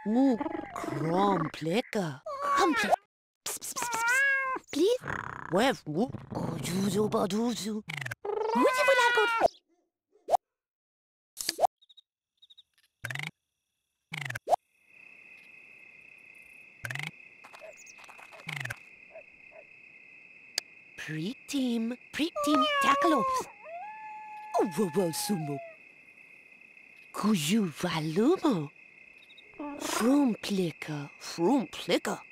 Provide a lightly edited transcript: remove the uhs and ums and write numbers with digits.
Krompleka. Komplek. Psst, psst, psst, psst. Please? Łew, Duzu, baduzu. Duzu, baduzu. Pritim, takalops. Sumo. Kuju valumo. Frumplika.